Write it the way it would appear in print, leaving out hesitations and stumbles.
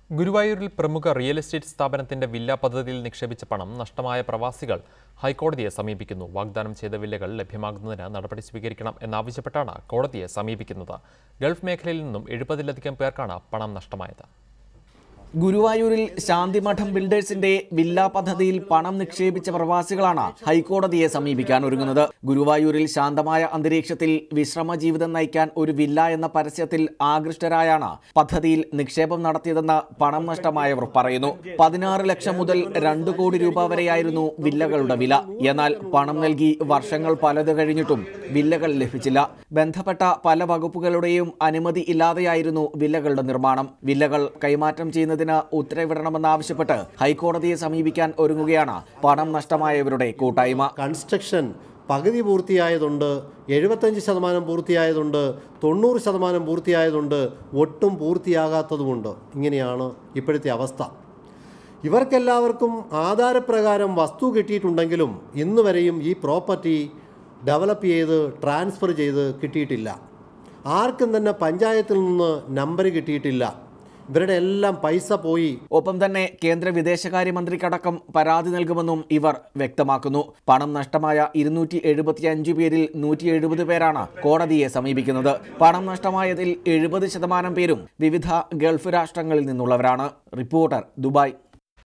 ഗുരുവായൂരിൽ പ്രമുഖ real estate സ്ഥാപനത്തിന്റെ വില്ല പദ്ധതിയിൽ നിക്ഷേപിച്ച പണം നഷ്ടമായ പ്രവാസികൾ ഹൈക്കോടതിയെ സമീപിക്കുന്നു. വാഗ്ദാനം ചെയ്ത വില്ലകൾ ലഭ്യമാകുന്നതിന് നടപടി സ്വീകരിക്കണം എന്നാവശ്യപ്പെട്ടാണ് കോടതിയെ സമീപിക്കുന്നത്. ഗൾഫ് മേഖലയിൽ നിന്നും 70-ലധികം പേർക്കാണ് പണം നഷ്ടമായത്. ഗുരുവായൂരിൽ ശാന്തിമഠം ബിൽഡേഴ്സിന്റെ വില്ല പദ്ധതിയിൽ പണം നിക്ഷേപിച്ച പ്രവാസികളാണ് ഹൈക്കോടതിയെ സമീപിക്കാൻ ഒരുങ്ങുന്നത്. ഗുരുവായൂരിൽ ശാന്തമായ അന്തരീക്ഷത്തിൽ വിശ്രമ ജീവിതം നയിക്കാൻ ഒരു വില്ല എന്ന പരസ്യത്തിൽ ആകൃഷ്ടരായാണ് പദ്ധതിയിൽ നിക്ഷേപം നടത്തിയതെന്ന് പണം നഷ്ടമായവർ പറയുന്നു. 16 ലക്ഷം മുതൽ 2 കോടി രൂപ വരെയായിരുന്നു വില്ലകളുടെ വില. എന്നാൽ പണം നൽകി വർഷങ്ങൾ പലത് കഴിഞ്ഞിട്ടും വില്ലകൾ ലഭിച്ചില്ല. ബന്ധപ്പെട്ട പല വകുപ്പുകളുടെയും അനുമതി ഇല്ലാതെയായിരുന്നു വില്ലകളുടെ നിർമ്മാണം. വില്ലകൾ കൈമാറ്റം ചെയ്യുന്ന ഉത്തരവിടണമെന്നാവശ്യപ്പെട്ട് ഹൈക്കോടതിയെ സമീപിക്കാൻ ഒരുങ്ങുകയാണ് പണം നഷ്ടമായവരുടെ കൂട്ടായ്മ. കൺസ്ട്രക്ഷൻ പകുതി പൂർത്തിയായതുണ്ട്, 75% പൂർത്തിയായതുണ്ട്, 90% പൂർത്തിയായതുണ്ട്, ഒട്ടും പൂർത്തിയാകാത്തതുമുണ്ട്. ഇങ്ങനെയാണ് ഇപ്പോഴത്തെ അവസ്ഥ. ഇവർക്കെല്ലാവർക്കും ആധാരപ്രകാരം വസ്തു കിട്ടിയിട്ടുണ്ടെങ്കിലും ഇന്ന് വരെയും ഈ പ്രോപ്പർട്ടി ഡെവലപ്പ് ചെയ്ത് ട്രാൻസ്ഫർ ചെയ്ത് കിട്ടിയിട്ടില്ല. ആർക്കും തന്നെ പഞ്ചായത്തിൽ നിന്ന് നമ്പർ കിട്ടിയിട്ടില്ല. ഇവരുടെ എല്ലാം പൈസ പോയി. ഒപ്പം തന്നെ കേന്ദ്ര വിദേശകാര്യമന്ത്രിക്കടക്കം പരാതി നൽകുമെന്നും ഇവർ വ്യക്തമാക്കുന്നു. പണം നഷ്ടമായ 275 പേരിൽ 170 പേരാണ് കോടതിയെ സമീപിക്കുന്നത്. പണം നഷ്ടമായതിൽ 70% പേരും വിവിധ ഗൾഫ് രാഷ്ട്രങ്ങളിൽ നിന്നുള്ളവരാണ്. Reporter, Dubai.